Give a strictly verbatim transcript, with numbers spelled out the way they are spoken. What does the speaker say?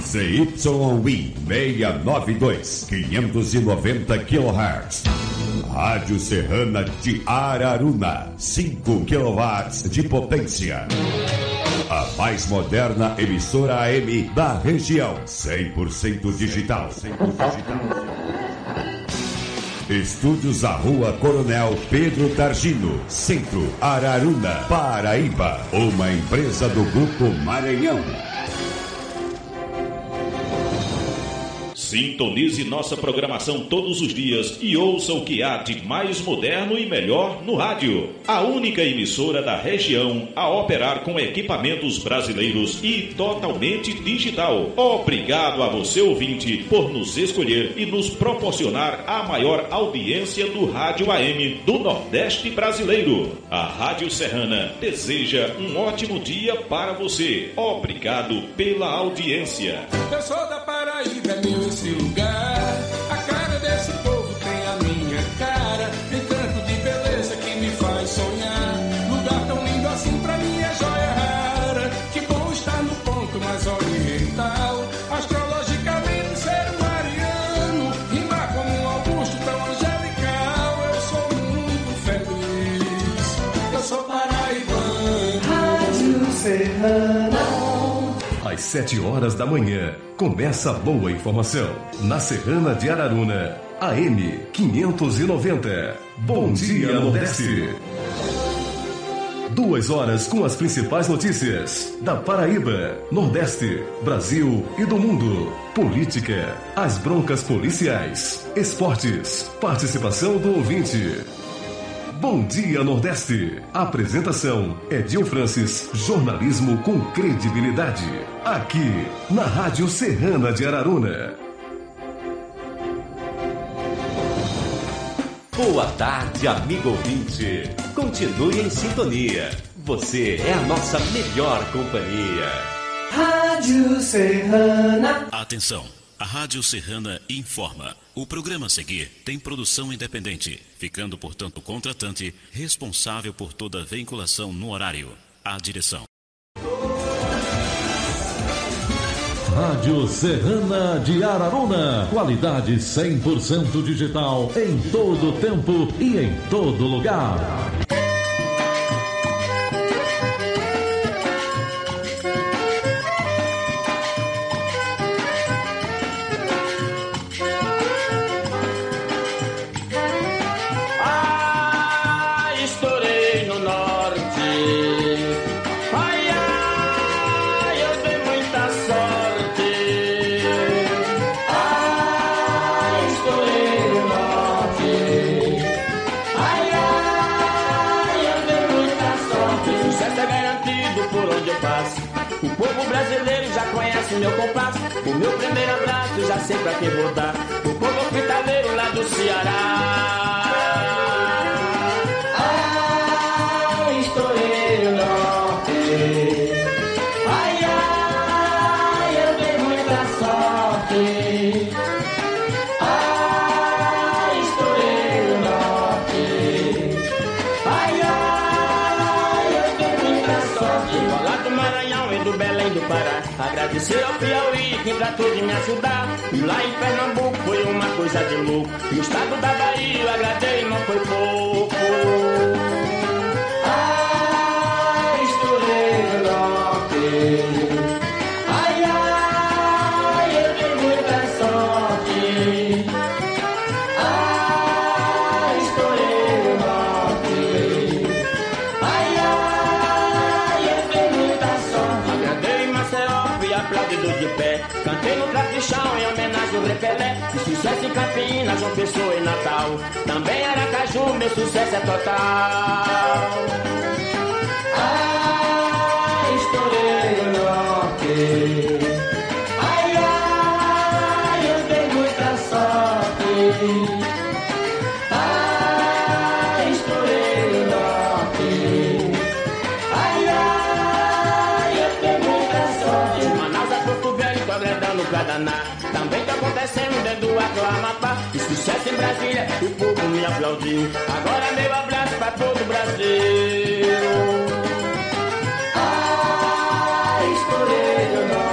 C Y I seiscentos e noventa e dois, quinhentos e noventa quilohertz. Rádio Serrana de Araruna, cinco quilowatts de potência. A mais moderna emissora A M da região, cem por cento digital. cem por cento digital. Estúdios à Rua Coronel Pedro Targino, Centro, Araruna, Paraíba. Uma empresa do Grupo Maranhão. Sintonize nossa programação todos os dias e ouça o que há de mais moderno e melhor no rádio. A única emissora da região a operar com equipamentos brasileiros e totalmente digital. Obrigado a você, ouvinte, por nos escolher e nos proporcionar a maior audiência do rádio A M do Nordeste brasileiro. A Rádio Serrana deseja um ótimo dia para você. Obrigado pela audiência. Eu sou da Paraíba, é meu esse lugar. A cara desse povo tem a minha cara. Tem tanto de beleza que me faz sonhar. Lugar tão lindo assim pra mim é joia rara. Que bom estar no ponto mais oriental. Astrologicamente ser um ariano. Rimar como um Augusto tão angelical. Eu sou muito feliz. Eu sou paraibano. Rádio Serrana. Às sete horas da manhã, começa a boa informação. Na Serrana de Araruna, A M quinhentos e noventa. Bom dia, Nordeste. Duas horas com as principais notícias da Paraíba, Nordeste, Brasil e do mundo. Política, as broncas policiais, esportes, participação do ouvinte. Bom dia, Nordeste. Apresentação, Edil Francis, jornalismo com credibilidade. Aqui, na Rádio Serrana de Araruna. Boa tarde, amigo ouvinte. Continue em sintonia. Você é a nossa melhor companhia. Rádio Serrana. Atenção. A Rádio Serrana informa. O programa a seguir tem produção independente, ficando, portanto, o contratante responsável por toda vinculação no horário. A direção. Rádio Serrana de Araruna. Qualidade cem por cento digital em todo tempo e em todo lugar. O povo brasileiro já conhece meu compasso. O meu primeiro abraço já sei pra quem vou dar. O povo hospitaleiro lá do Ceará. Ah, estourei no norte. Ai, ai, eu dei muita sorte. Ah, estourei no norte. Ai, ai, eu dei muita sorte. Vou lá do Maranhão e do Belém do Pará. Agradecer ao Piauí que tratou de me ajudar. E lá em Pernambuco foi uma coisa de louco. No estado da Bahia eu agradei, não foi pouco. Ah, estourei no norte. Ai, ai, eu dei muita sorte. Ah, estourei no norte. Ai, ai, eu dei muita sorte. Agradei em Maceió, fui aplaudido de pé. Cantei no Trapichão em homenagem ao Repelé. E sucesso em Campinas, João Pessoa e Natal. Também Aracaju, meu sucesso é total. Ah, estourei no norte. Ai, ai, eu dei muita sorte. Ah, estourei no norte. Ai, ai, eu dei muita sorte. De Manaus a Porto Velho, tô agradando o Guaraná. Também tá acontecendo dentro do Acre, Amapá. E sucesso em Brasília, o povo me aplaudiu. Agora meu abraço pra todo o Brasil. Ah, estourei no norte.